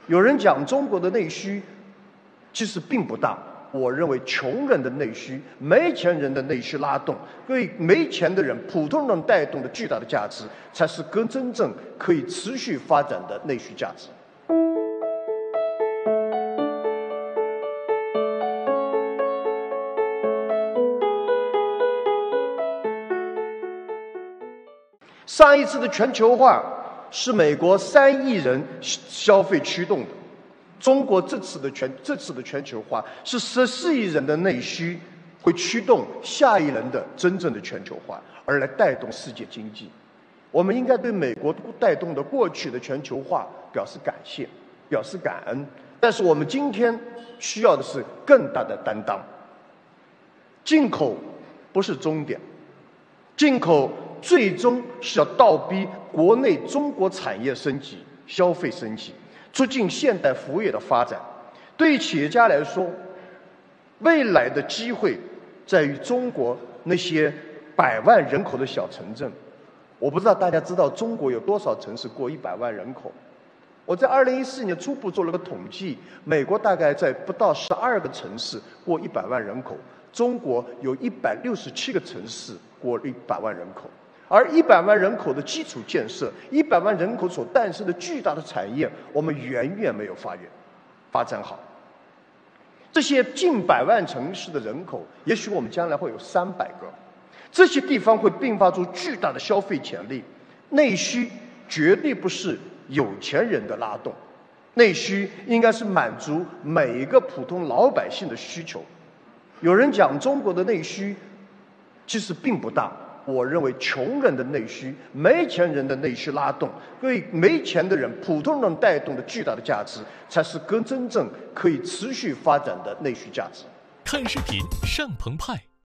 有人讲中国的内需其实并不大，我认为穷人的内需、没钱人的内需拉动，为没钱的人、普通人带动的巨大的价值，才是更真正可以持续发展的内需价值。上一次的全球化是美国3亿人消费驱动的，中国这次的全球化是14亿人的内需会驱动下一轮的真正的全球化，而来带动世界经济。我们应该对美国带动的过去的全球化表示感谢，表示感恩。但是我们今天需要的是更大的担当。进口不是终点，进口最终是要倒逼国内中国产业升级、消费升级，促进现代服务业的发展。对于企业家来说，未来的机会在于中国那些100万人口的小城镇。我不知道大家知道中国有多少城市过100万人口？我在2014年初步做了个统计，美国大概在不到12个城市过100万人口，中国有167个城市过100万人口。而100万人口的基础建设，100万人口所诞生的巨大的产业，我们远远没有发展好。这些近100万城市的人口，也许我们将来会有300个。这些地方会迸发出巨大的消费潜力。内需绝对不是有钱人的拉动，内需应该是满足每一个普通老百姓的需求。有人讲中国的内需其实并不大，我认为穷人的内需、没钱人的内需拉动，为没钱的人、普通人带动的巨大的价值，才是更真正可以持续发展的内需价值。 看视频上澎湃。